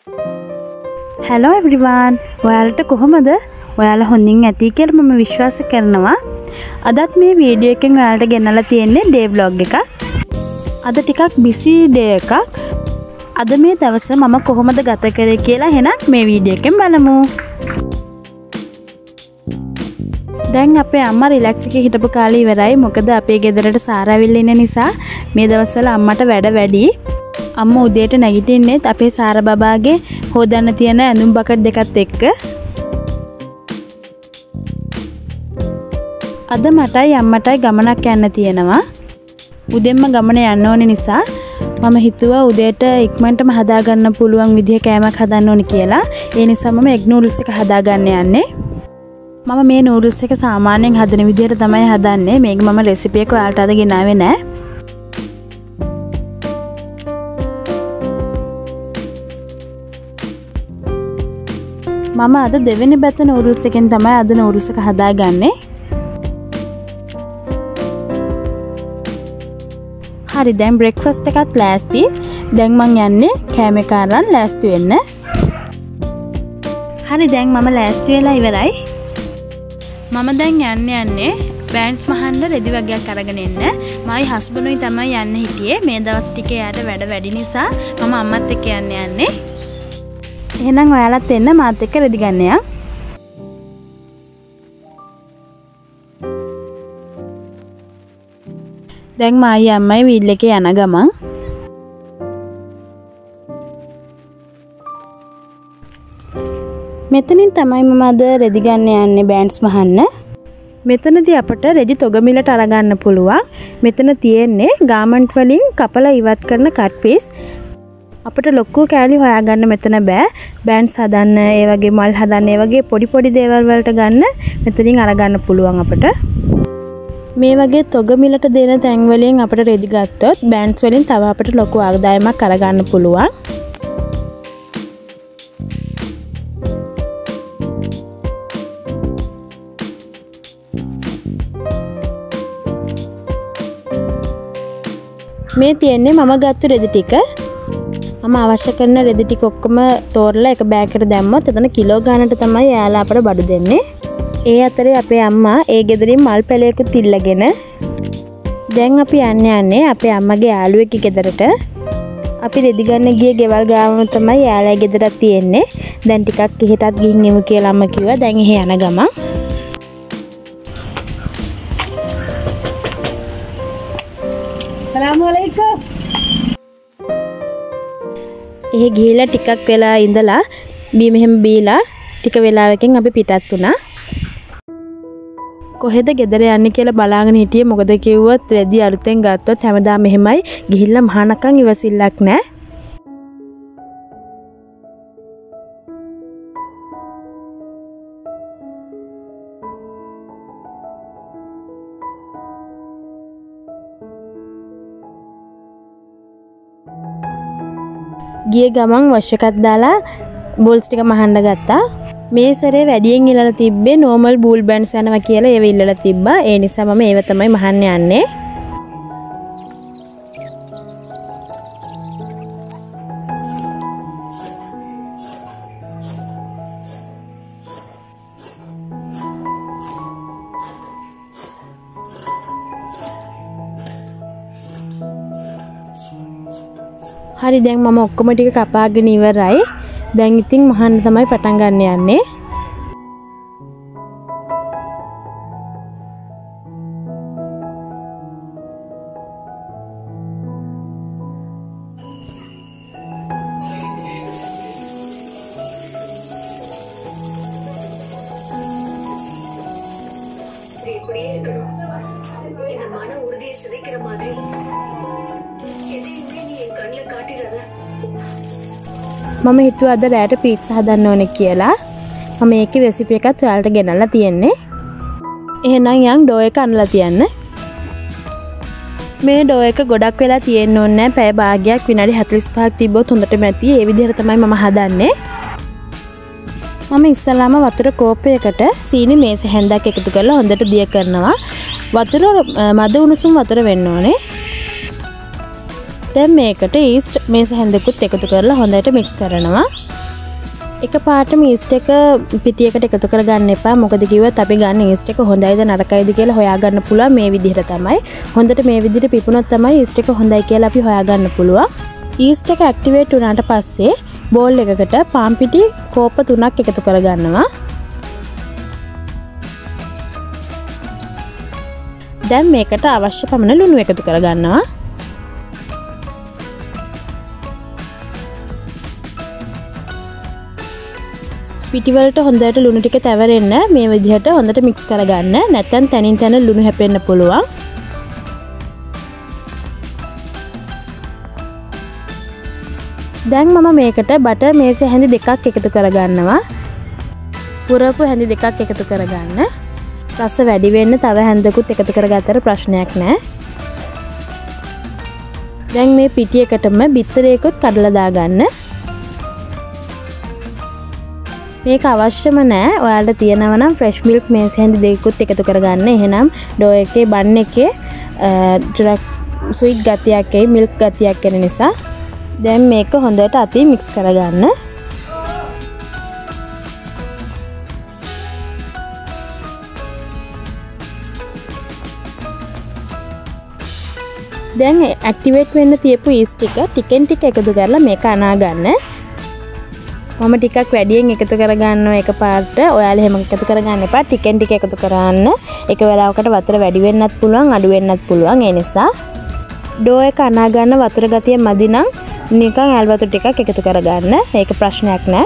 Hello everyone. ඔයාලට කොහොමද? ඔයාලා හොඳින් ඇති කියලා මම විශ්වාස කරනවා. අදත් මේ වීඩියෝ එකෙන් ඔයාලට ගෙනල්ලා තියෙන්නේ ඩේ vlog එකක්. අද ටිකක් busy day එකක්. අද මේ දවස මම කොහොමද ගත කරේ කියලා එහෙනම් මේ වීඩියෝ එකෙන් බලමු. දැන් අපේ අම්මා රිලැක්ස් එකේ හිටපු කාලේ ඉවරයි. මොකද අපේ ගෙදරට සාරාවිල්ල ඉන්න නිසා මේ දවස්වල අම්මට වැඩ වැඩි. අම්මා උදේට නැගිටින්නේ අපේ සාර බබාගේ හොදන්න තියෙන ඇඳුම් බකට් දෙකත් එක්ක. අද මටයි අම්මටයි ගමනක් යන්න තියෙනවා. උදෙන්ම ගමන යන්න ඕනේ නිසා මම හිතුවා උදේට ඉක්මනටම හදා ගන්න පුළුවන් විදිහ කෑමක් හදන්න ඕනේ කියලා. ඒ නිසා මම එග් නූඩල්ස් එක හදා ගන්න යන්නේ. මම මේ නූඩල්ස් එක සාමාන්‍යයෙන් හදන විදිහට තමයි හදන්නේ. මේක මම රෙසිපි එක ඔයාලට අද ගෙනාවේ නෑ. මම අද දෙවෙනි බැත නූඩල්ස් එකෙන් තමයි අද නූඩල්ස් එක හදාගන්නේ. හරි දැන් බ්‍රෙක්ෆාස්ට් එකත් ලෑස්ති. දැන් මං යන්නේ කෑම එක අරන් ලෑස්ති වෙන්න. හරි දැන් මම ලෑස්ති වෙලා ඉවරයි. මම දැන් යන්නේ බෑන්ඩ්ස් මහන්න රෙදි වගේක් අරගෙන එන්න. මයි හස්බන්ඩ්ුයි තමයි යන්න හිටියේ. මේ දවස් ටිකේ යාට වැඩ වැඩි නිසා මම අම්මත් එක්ක යන්නේ. එහෙනම් ඔයාලත් එන්න මාත් එක්ක රෙදි ගන්න යා. දැන් මායි අම්මයි වීල් එකේ යන ගමන් මෙතනින් තමයි මම අද රෙදි ගන්න යන්නේ බෑන්ඩ්ස් මහන්න. මෙතනදී අපට රෙදි තොග මිලට අරගන්න පුළුවන්. මෙතන තියෙන්නේ ගාමන්ට් වලින් කපලා ඉවත් කරන කට් පීස්. අපිට ලොකු කෑලි හොයාගන්න මෙතන බෑ. බෑන්ඩ්ස් හදන්න, ඒ වගේ මල් හදන්න, ඒ වගේ පොඩි පොඩි දේවල් වලට ගන්න මෙතනින් අරගන්න පුළුවන් අපිට. මේ වගේ තොග මිලට දෙන තැන් වලින් අපිට රෙදි ගත්තොත් බෑන්ඩ්ස් වලින් තව අපිට ලොකු ආදායමක් අරගන්න පුළුවන්. මේ තියෙන්නේ මම ගත්ත රෙදි ටික. මම අවශ්‍ය කරන රෙදි ටික ඔක්කොම තෝරලා එක බෑග් එකට දැම්මොත් එතන කිලෝ ගානට තමයි යාලා අපට බඩු දෙන්නේ. ඒ අතරේ අපේ අම්මා ඒ ගෙදරින් මල් පැලයකුත් ඉල්ලගෙන දැන් අපි යන්නේ අපේ අම්මගේ යාළුවෙක්ගේ ගෙදරට. අපි රෙදි ගන්න ගිය ගෙවල් ගාවම තමයි යාළුවා ගෙදරක් තියෙන්නේ. දැන් ටිකක් එහෙටත් ගිහින් එමු කියලා අම්මා කිව්වා. දැන් එහෙ යන ගමන් සලාමු අලයිකුම්. එහෙ ගිහිලා ටිකක් වෙලා ඉඳලා මෙහෙම බීලා ටික වෙලාවකින් අපි පිටත් වුණා. කොහෙද ගෙදර යන්නේ කියලා බලාගෙන හිටියේ. මොකද කිව්වොත් රෙදි අලුතෙන් ගත්තොත් හැමදාම මෙහෙමයි ගිහිල්ලා මහානකම් ඉවසිල්ලක් නැහැ. ගිය ගමන් වොෂ් එකක් දාලා බෝල්ස් ටික මහන්න ගත්තා. මේ සැරේ වැඩියෙන් ඉල්ලලා තිබ්බේ normal bull bands යනවා කියලා ඒව ඉල්ලලා තිබ්බා. ඒ නිසා මම ඒව තමයි මහන්න යන්නේ. හරි දැන් මම ඔක්කොම ටික කපාගෙන ඉවරයි. දැන් ඉතින් මහන්න තමයි පටන් ගන්න යන්නේ. இப்படியே இருக்கணும். இந்த மன உறுதியை சிதைக்கிற மாதிரி எதையுமே நீ என் கண்ணில் காட்டிடாத. මම හිතුවා අද රැට පීට්සා හදන්න ඕනේ කියලා. මම ඒකේ රෙසිපි එකත් ඔයාලට ගෙනල්ලා තියෙන්නේ. එහෙනම් යන් ඩෝ එක අනලා තියන්න. මේ ඩෝ එක ගොඩක් වෙලා තියෙන්න ඕනේ නැහැ. පැය භාගයක් විනාඩි 45ක් තිබ්බොත් හොඳටම ඇති. ඒ විදිහට තමයි මම හදන්නේ. මම ඉස්සලාම වතුර කෝප්පයකට සීනි මේස හැන්දක් එකතු කරලා හොඳට දිය කරනවා. වතුර මද උණුසුම් වතුර වෙන්න ඕනේ. දැන් මේකට ඊස්ට් මේස හැන්දකුත් එකතු කරලා හොඳට මික්ස් කරනවා. එක පාටම ඊස්ට් එක පිටියකට එකතු කරගන්න එපා. මොකද කිව්වොත් අපි ගන්න ඊස්ට් එක හොඳයිද නරකයිද කියලා හොයාගන්න පුළුවන් මේ විදිහට තමයි. හොඳට මේ විදිහට පිපුණොත් තමයි ඊස්ට් එක හොඳයි කියලා අපි හොයාගන්න පුළුවන්. ඊස්ට් එක ඇක්ටිවේට් වුණාට පස්සේ බෝල් එකකට පාන් පිටි කෝප්ප 3ක් එකතු කරගන්නවා. දැන් මේකට අවශ්‍ය පමණ ලුණු එකතු කරගන්නවා. පිටිවලට හොඳට ලුණු ටික තැවරෙන්න මේ විදිහට හොඳට මික්ස් කරගන්න. නැත්නම් තනින් තන ලුණු හැපෙන්න පුළුවන්. දැන් මම මේකට බටර් මේසෙ හැඳි දෙකක් එකතු කරගන්නවා. පුරවපු හැඳි දෙකක් එකතු කරගන්න. රස වැඩි වෙන්න තව හැඳකුත් එකතු කරගත්තට ප්‍රශ්නයක් නැහැ. දැන් මේ පිටියකටම බිත්තරයකුත් කඩලා දාගන්න. මේක අවශ්‍යම නෑ. ඔයාලට තියෙනවා නම් ෆ්‍රෙෂ් මිල්ක් මේස් හැඳි දෙකකුත් එකතු කරගන්න. එහෙනම් ඩෝ එකේ බන් එකේ ටිකක් ස්වීට් ගතියක් එයි, මිල්ක් ගතියක් එන නිසා. දැන් මේක හොඳට අතින් මික්ස් කරගන්න. දැන් ඇක්ටිවේට් වෙන්න තියපු ඊස්ට් එක ටිකෙන් ටික එකතු කරලා මේක අනා ගන්න. මම ටිකක් වැඩියෙන් එකතු කරගන්නවා එකපාරට. ඔයාලා එහෙම එකතු කරගන්න එපා. ටිකෙන් ටික එකතු කරන්න. එක වෙලාවකට වතුර වැඩි වෙන්නත් පුළුවන්, අඩු වෙන්නත් පුළුවන්. ඒ නිසා ඩෝ එක අනා ගන්න වතුර ගතිය මදි නම් නිකන් ඇල් වතුර ටිකක් එකතු කරගන්න. ඒක ප්‍රශ්නයක් නෑ.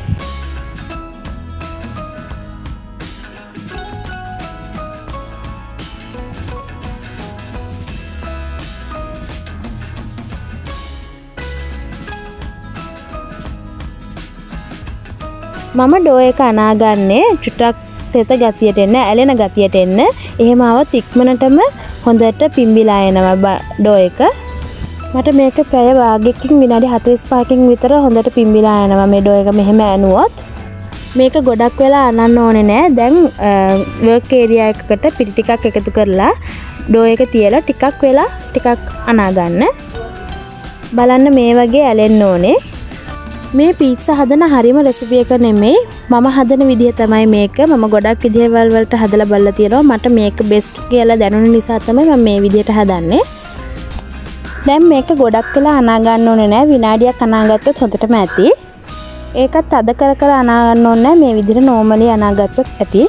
මම ඩෝ එක අනාගන්නේ චුට්ටක් තෙත ගතියට එන්න, ඇලෙන ගතියට එන්න. එහෙම આવොත් ඉක්මනටම හොඳට පිම්බිලා එනවා ඩෝ එක. මට මේක පැය භාගයකින් විනාඩි 45කින් විතර හොඳට පිම්බිලා යනවා මේ ඩෝ එක මෙහෙම ඇනුවොත්. මේක ගොඩක් වෙලා අනන්න ඕනේ නෑ. දැන් වර්ක් ඒරියා එකකට පිටි ටිකක් එකතු කරලා ඩෝ එක තියලා ටිකක් වෙලා ටිකක් අනා ගන්න. බලන්න මේ වගේ ඇලෙන්න ඕනේ. මේ පීට්සා හදන හරිම රෙසිපි එක නෙමෙයි. මම හදන විදිහ තමයි මේක. මම ගොඩක් විදිහවල් වලට හදලා බලලා තියෙනවා. මට මේක බෙස්ට් කියලා දැනුන නිසා තමයි මම මේ විදිහට හදන්නේ. දැන් මේක ගොඩක් වෙලා අනා ගන්න ඕනේ නෑ. විනාඩියක් අනා ගත්තොත් හොඳටම ඇති. ඒකත් අද කර කර අනා ගන්න ඕනේ නෑ. මේ විදිහට නෝමලි අනා ගත්තොත් ඇති.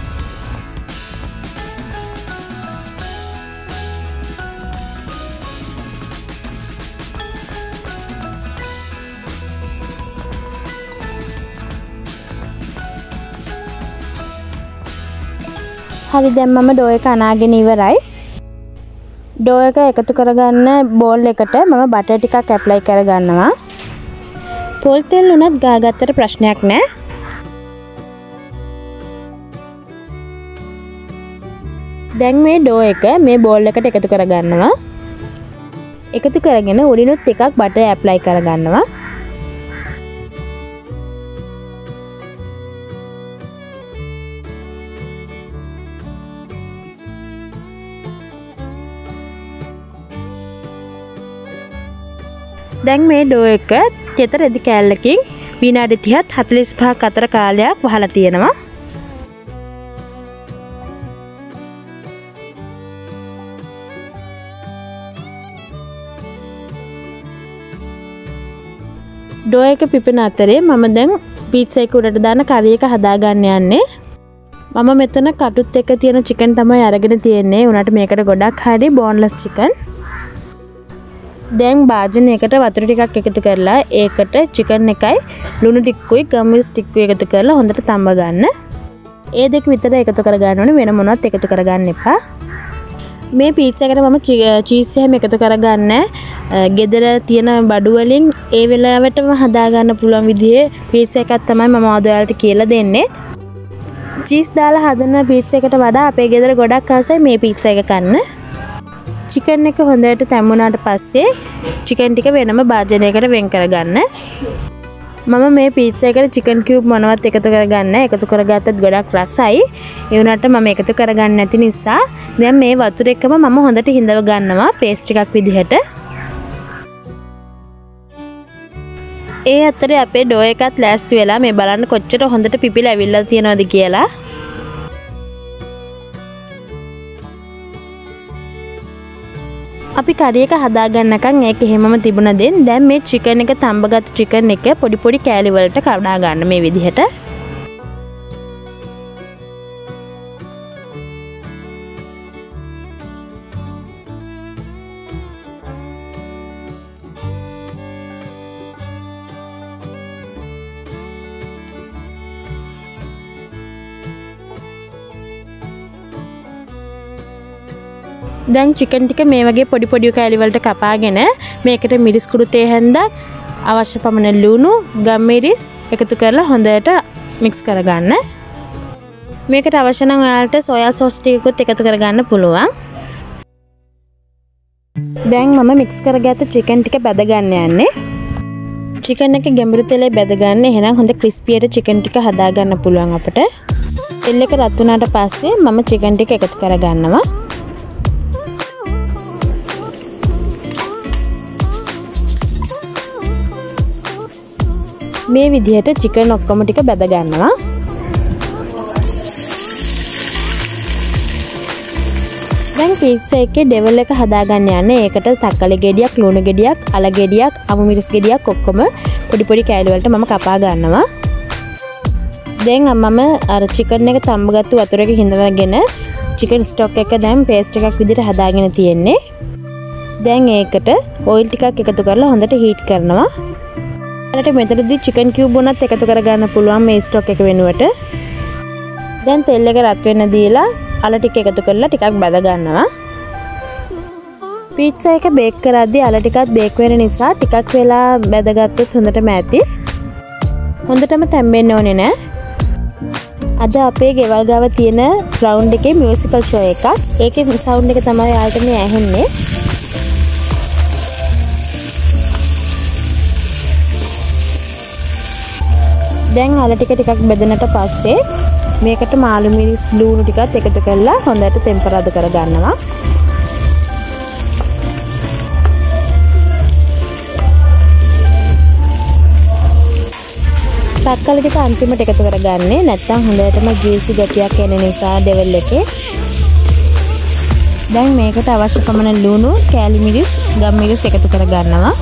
හරි දැන් මම ඩෝ එක අනාගෙන ඉවරයි. ඩෝ එක එකතු කරගන්න බෝල් එකට මම බටර් ටිකක් ඇප්ලයි කරගන්නවා. පොල් තෙල් උනත් ගාගත්තට ප්‍රශ්නයක් නැහැ. දැන් මේ ඩෝ එක මේ බෝල් එකට එකතු කරගන්නවා. එකතු කරගෙන උඩිනුත් ටිකක් බටර් ඇප්ලයි කරගන්නවා. දැන් මේ ඩෝ එක චෙත රෙදි කෑල්ලකින් විනාඩි 30ත් 45ක් අතර කාලයක් වහලා තියෙනවා. ඩෝ එක පිපෙන අතරේ මම දැන් පීට්සා එක උඩට දාන කරි එක හදාගන්න යන්නේ. මම මෙතන කටුත් එක්ක තියෙන චිකන් තමයි අරගෙන තියෙන්නේ. උනාට මේකට ගොඩක් හරි බෝන්ලස් චිකන්. දැන් භාජනයකට වතුර ටිකක් එකතු කරලා ඒකට චිකන් එකයි ලුණු ටිකකුයි ගම්මිරිස් ටිකකුයි එකතු කරලා හොඳට තඹ ගන්න. ඒ දෙක විතර එකතු කරගන්න ඕනේ. වෙන මොනවත් එකතු කරගන්න එපා. මේ පීට්සා එකට මම චීස් එහෙම එකතු කරගන්න. ගෙදර තියෙන බඩු වලින් ඒ වෙලාවටම හදාගන්න පුළුවන් විදිහේ පීට්සා එකක් තමයි මම අද ඔයාලට කියලා දෙන්නේ. චීස් දාලා හදන පීට්සා එකට වඩා අපේ ගෙදර ගොඩක් ආසයි මේ පීට්සා එක කන්න. චිකන් එක හොඳට තැම්බුණාට පස්සේ චිකන් ටික වෙනම භාජනයකට වෙන් කරගන්න. මම මේ පීට්සා එකට චිකන් කියුබ් මොනවත් එකතු කරගන්න. එකතු කරගත්තත් ගොඩක් රසයි. ඒ වුණාට මම එකතු කරගන්න නැති නිසා දැන් මේ වතුර එකම මම හොඳට හිඳව ගන්නවා පේස්ට් එකක් විදිහට. ඒ අතරේ අපේ ඩෝ එකත් ලෑස්ති වෙලා මේ බලන්න කොච්චර හොඳට පිපිලා ඇවිල්ලා තියෙනවද කියලා. අපි කරි එක හදාගන්නකම් ඒක එහෙමම තිබුණා දැන් මේ චිකන් එක තඹගත්තු චිකන් එක පොඩි පොඩි කෑලි වලට කඩා ගන්න මේ විදිහට. දැන් චිකන් ටික මේ වගේ පොඩි පොඩි කෑලි වලට කපාගෙන මේකට මිරිස් කුඩු තේ හැන්දක් අවශ්‍ය පමණ ලුණු ගම්මිරිස් එකතු කරලා හොඳට මික්ස් කරගන්න. මේකට අවශ්‍ය නම් ඔයාලට සෝයා සෝස් ටිකකුත් එකතු කරගන්න පුළුවන්. දැන් මම මික්ස් කරගත්ත චිකන් ටික බැද ගන්න යන්නේ. චිකන් එක ගැඹුරු තෙලේ බැද ගන්න. එහෙනම් හොඳ ක්‍රිස්පියට චිකන් ටික හදා ගන්න පුළුවන් අපට. තෙල් එක රත් වුණාට පස්සේ මම චිකන් ටික එකතු කරගන්නවා. මේ විදිහට චිකන් ඔක්කොම ටික බැද ගන්නවා. දැන් පීට්සා එකේ ඩෙවල් එක හදාගන්න යන්නේ. ඒකට තක්කලි ගෙඩියක්, ලුණු ගෙඩියක්, අල ගෙඩියක්, අමු මිරිස් ගෙඩියක් ඔක්කොම පොඩි පොඩි කෑලි වලට මම කපා ගන්නවා. දැන් මම අර චිකන් එක තඹගත්තු වතුර එක හිඳවගෙන චිකන් ස්ටොක් එක දැන් පේස්ට් එකක් විදිහට හදාගෙන තියෙන්නේ. දැන් ඒකට ඔයිල් ටිකක් එකතු කරලා හොඳට හීට් කරනවා. ඔයාලට මෙතනදී චිකන් කියුබ් උනත් එකතු කරගන්න පුළුවන් මේ ස්ටොක් එක වෙනුවට. දැන් තෙල් එක රත් වෙන්න දීලා අල ටික එකතු කරලා ටිකක් බැද ගන්නවා. පීට්සා එක බේක් කරද්දී අල ටිකත් බේක් වෙන නිසා ටිකක් වෙලා බැදගත්තොත් හොඳටම ඇති. හොඳටම තැම්බෙන්න ඕනේ නෑ. අද අපේ ගෙවල් ගාව තියෙන ග්‍රවුන්ඩ් එකේ මියුසිකල් ෂෝ එකක්. ඒකේ සවුන්ඩ් එක තමයි ඔයාලට මේ ඇහෙන්නේ. දැන් අල ටිකක් බෙදනට පස්සේ මේකට මාළු මිරිස් ලුණු ටිකත් එකතු කරලා හොඳට ටෙම්පරාදු කරගන්නවා. තක්කලි ටික අන්තිමට එකතු කරගන්නේ නැත්නම් හොඳටම ජූසි ගතියක් එන නිසා ඩෙවල් එකේ. දැන් මේකට අවශ්‍ය පමණ ලුණු, කෑලි මිරිස්, ගම් මිරිස් එකතු කරගන්නවා.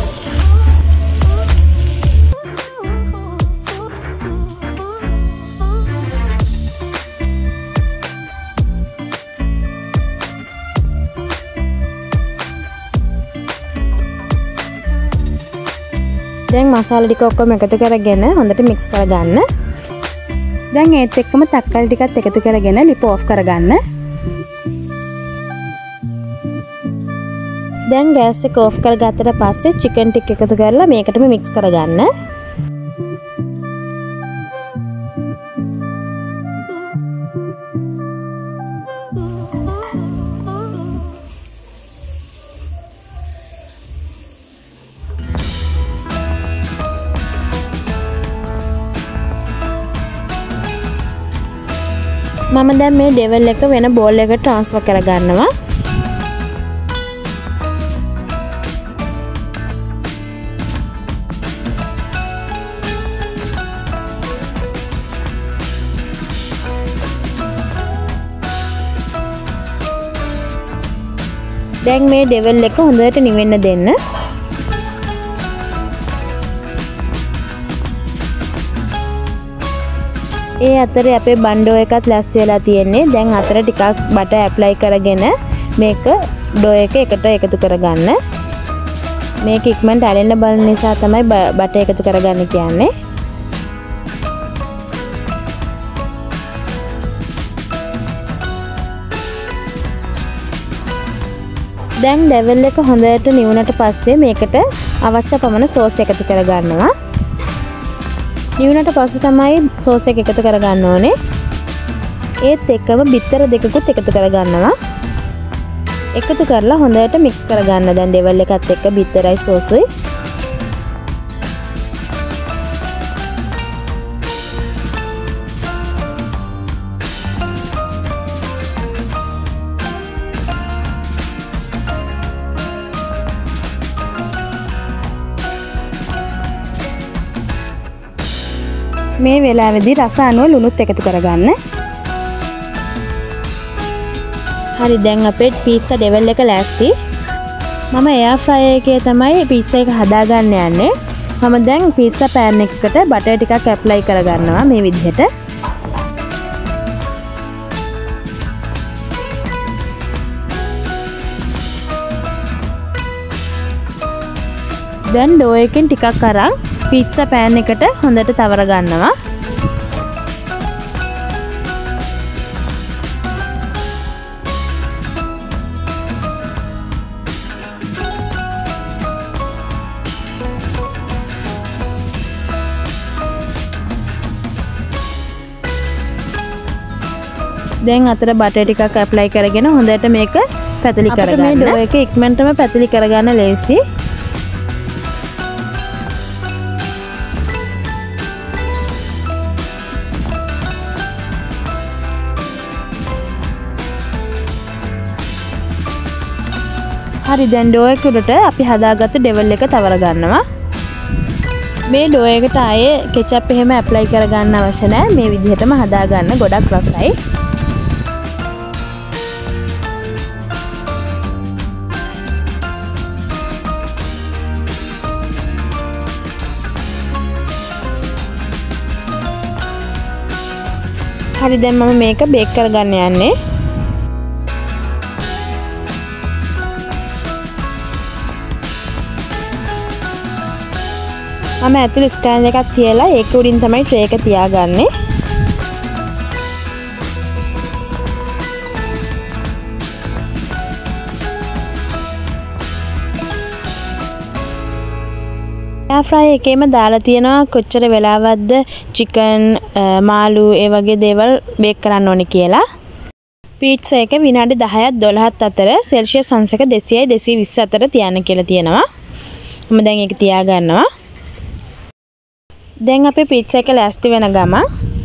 දැන් මසාලා ටික ඔක්කොම එකතු කරගෙන හොඳට මික්ස් කරගන්න. දැන් ඒත් එක්කම තක්කලි ටිකත් එකතු කරගෙන ලිප ඔෆ් කරගන්න. දැන් ගෑස් එක ඔෆ් කරගත්තට පස්සේ චිකන් ටික එකතු කරලා මේකටම මික්ස් කරගන්න. මම දැන් මේ ඩෙවල් එක වෙන බෝල් එකකට ට්‍රාන්ස්ෆර් කරගන්නවා. දැන් මේ ඩෙවල් එක හොඳට නිවෙන්න දෙන්න. ඒ අතරේ අපේ බණ්ඩෝ එකත් ලෑස්ති වෙලා තියෙන්නේ. දැන් අතර ටිකක් බටර් ඇප්ලයි කරගෙන මේක ඩෝ එක එකට එකතු කරගන්න. මේක ඉක්මනට ඇලෙන්න බලන නිසා තමයි බටර් එකතු කරගන්න කියන්නේ. දැන් ඩෙවල් එක හොඳට නිවුනට පස්සේ මේකට අවශ්‍ය පමණ සෝස් එකතු කරගන්නවා. නිවුනට පස්සේ තමයි සෝස් එක එකතු කරගන්න ඕනේ. ඒත් එක්කම බිත්තර දෙකකුත් එකතු කරගන්නවා. එකතු කරලා හොඳට මික්ස් කරගන්න. දැන් ඩෙවල් එකත් එක්ක බිත්තරයි සෝසුයි. මේ වෙලාවේදී රස අනුව ලුණුත් එකතු කරගන්න. හරි දැන් අපේ පීට්සා ඩෙවල් එක ලෑස්ති. මම එයා ෆ්‍රයර් එකේ තමයි පීට්සා එක හදාගන්න යන්නේ. මම දැන් පීට්සා පෑන් එකකට බටර් ටිකක් ඇප්ලයි කරගන්නවා මේ විදිහට. දැන් ඩෝ එකෙන් ටිකක් අරන් පීට්සා පෑන් එකට හොඳට තවර ගන්නවා. දැන් අතර බටර් ටිකක් ඇප්ලයි කරගෙන හොඳට මේක පැතලි කරගන්න. අපිට මේ ඩෝ එක ඉක්මනටම පැතලි කරගන්න ලේසි. හරි දැන් ඩෝ එක උඩට අපි හදාගත්ත ඩෙවල් එක තවර ගන්නවා. මේ ඩෝ එකට ආයේ කෙචප් එහෙම ඇප්ලයි කරගන්න අවශ්‍ය නැහැ. මේ විදිහටම හදාගන්න ගොඩක් රසයි. හරි දැන් මම මේක බේක් කරගන්න යන්නේ. මම ඇතුළේ ස්ටෑන්ඩ් එකක් තියලා ඒක උඩින් තමයි ට්‍රේ එක තියාගන්නේ. එයා ෆ්‍රයි එකේම දාලා තියෙනවා කොච්චර වෙලාවක්ද චිකන් මාළු ඒ වගේ දේවල් බේක් කරන්න ඕනේ කියලා. පීට්සා එක විනාඩි 10ත් 12ත් අතර සෙල්සියස් අංශක 200යි 220 අතර තියන්න කියලා තියෙනවා. මම දැන් ඒක තියාගන්නවා. දැන් අපේ පීට්සා එක ලෑස්ති වෙන ගමන්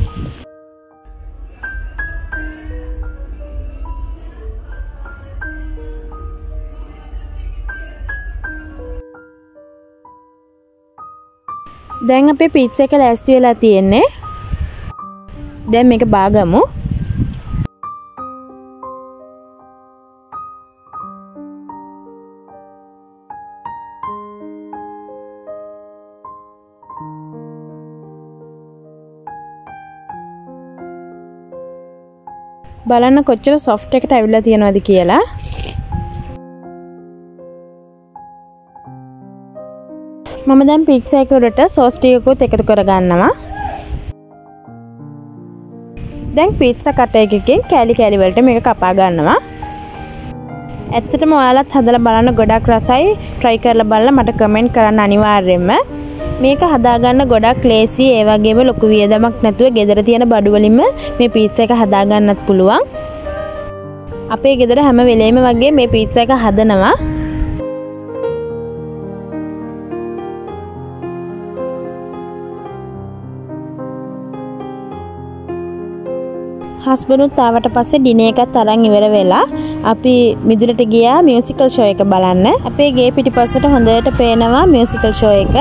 දැන් අපේ පීට්සා එක ලෑස්ති වෙලා තියෙන්නේ. දැන් මේක බාගමු. බලන්න කොච්චර සොෆ්ට් එකට ඇවිල්ලා තියෙනවද කියලා. මම දැන් පීට්සා එක උඩට සෝස් ටිකකුත් එකතු කරගන්නවා. දැන් පීට්සා කටර් එකකින් කෑලි කෑලි වලට මේක කපා ගන්නවා. ඇත්තටම ඔයාලත් හදලා බලන්න ගොඩක් රසයි. try කරලා බලලා මට කමෙන්ට් කරන්න අනිවාර්යයෙන්ම. මේක හදාගන්න ගොඩක් ලේසි. ඒ වගේම ලොකු වියදමක් නැතුව ගෙදර තියෙන බඩු වලින්ම මේ පීට්සා එක හදාගන්නත් පුළුවන්. අපේ ගෙදර හැම වෙලේම වගේ මේ පීට්සා එක හදනවා. හස්බන්ඩුත් ආවට පස්සේ ඩිනර් එකත් අරන් ඉවර වෙලා අපි මිදුලට ගියා මියුසිකල් ෂෝ එක බලන්න. අපේ ගේ පිටිපස්සට හොඳට පේනවා මියුසිකල් ෂෝ එක.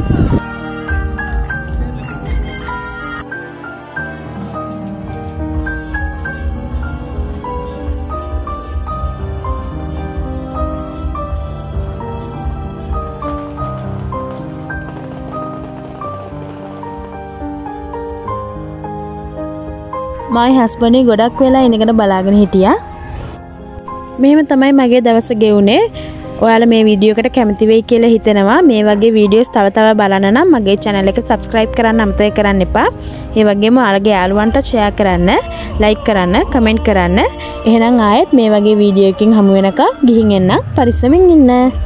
මයි හස්බන්ඩ් ගොඩක් වෙලා ඉඳගෙන බලාගෙන හිටියා. මෙහෙම තමයි මගේ දවස ගෙවුනේ. ඔයාලා මේ වීඩියෝ එකට කැමති වෙයි කියලා හිතෙනවා. මේ වගේ වීඩියෝස් තව බලන්න නම් මගේ channel එක subscribe කරන්න අමතක කරන්න එපා. ඒ වගේම ඔයාලගේ යාළුවන්ට share කරන්න, like කරන්න, comment කරන්න. එහෙනම් ආයෙත් මේ වගේ වීඩියෝ එකකින් හමු වෙනකම් ගිහින් එන්න. පරිස්සමින් ඉන්න.